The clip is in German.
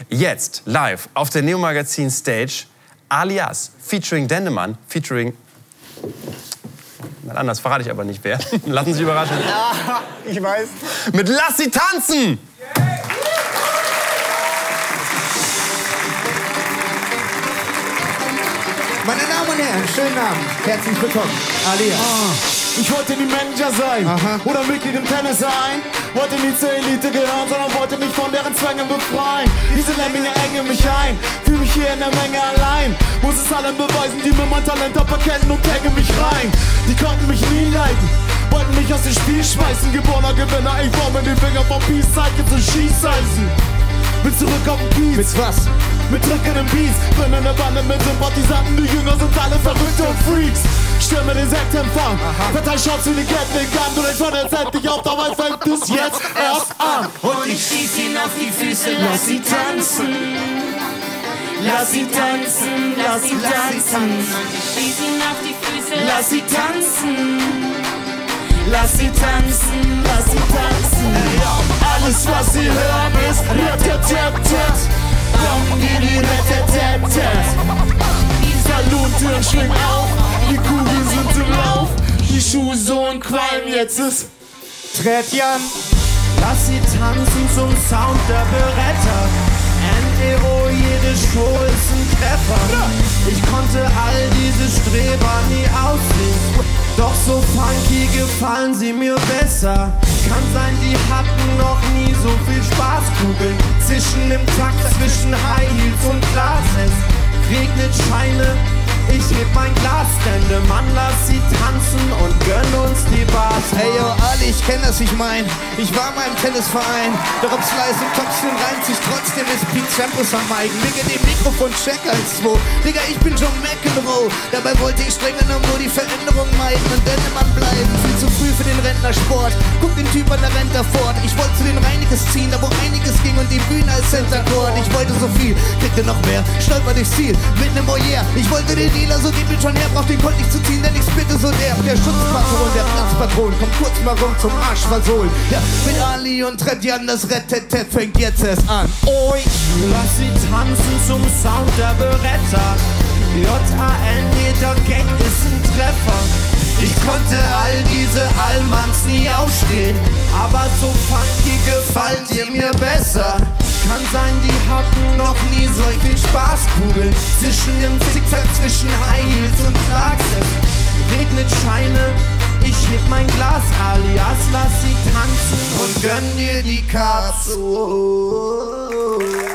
Jetzt live auf der Neo Magazin Stage Alias featuring Dendemann, featuring... Mal anders, verrate ich aber nicht wer. Lassen Sie sich überraschen. Ja, ich weiß. Mit Lass sie tanzen! Meine Damen und Herren, schönen Abend. Herzlich willkommen. Alias. Ich wollte nie Manager sein oder Mitglied im Tennisverein. Wollte nie zur Elite gehören, sondern wollte mich von deren Zwängen befreien. Diese Lemminge engen mich ein, fühl mich hier in der Menge allein. Muss es allen beweisen, die mir mein Talent aberkennen und hängen mich rein. Die konnten mich nie leiten, wollten mich aus dem Spiel schmeißen. Geborener Gewinner, ich baue mir die Finger vom Peace, zeige zu Schießeisen. Bin zurück auf den Kiez. Mit was? Mit drückenden Beats. Bin in der Bande mit Sympathisanten. Die Jünger sind alle Verrückte und Freaks. Stürme den Sektempfang. Verteil Shots wie die Gatling Gun. Du denkst von der Zeit nicht auf, dabei fängt es jetzt erst an. Und ich schieß ihn auf die Füße, lass sie tanzen. Lass sie tanzen, lass sie tanzen. Und ich schieß ihn auf die Füße, lass sie tanzen. Lass sie tanzen, lass sie tanzen. Alles was sie hören ist Rat-tat-tat-tat. Die Salontüren schwingen auf, die Kugeln sind im Lauf. Die Schuhe so ein Qualm, jetzt ist Tretjan. Lass sie tanzen zum Sound der Beretta. NEO, jede Show ist ein Treffer. Ich konnte all diese Streber nie aussehen, doch so funky gefallen sie mir besser. Kann sein, die hatten noch nie so viel Spaßkugeln. Zwischen im Takt, zwischen High Heels und Glasses. Regnet Scheine, ich heb mein Glas, Mann, lass sie tanzen und gönn uns die Bars. Hey yo, Ali, ich kenn das, ich mein, ich war mal im Tennisverein. Doch ob Slice und Topspin reimt sich trotzdem ist Pete Sampras am Mike. Wegen dem Mikrofon check als 2. Digga, ich bin John McEnroe. Dabei wollte ich streng genommen nur die Veränderung meiden und Dendemann bleiben. Viel zu früh für den Rentnersport. Guck den Typ an der Rente fort. Ich wollte zu den Reinekes ziehen, da wo einiges ging und die Bühne als Center Court. Ich wollte so viel, kriegte noch mehr, stolper durchs Ziel mit nem Moyer. Ich wollte den Dealer, so gib ihn schon her, brauch den Colt nicht zu ziehen, denn ich spitte so der. Der Schutzpatron, der Platzpatron, kommt kurz mal rum zum Arsch versohlen. Ja, mit Ali und Tretjan, das Rettet fängt jetzt erst an. Oi. Lass sie tanzen zum Sound der Beretta. J-A-N, jeder Gag ist ein Treffer. Ich konnte all diese Allmanns nie ausstehen, aber so funky gefällt ihr mir besser. Kann sein, die hatten noch nie solche Spaßkugeln. Zwischen dem Zickzack, zwischen High Heels und Glasses. Regnet Scheine, ich heb mein Glas, Alias, lass sie tanzen und gönn dir die Katze.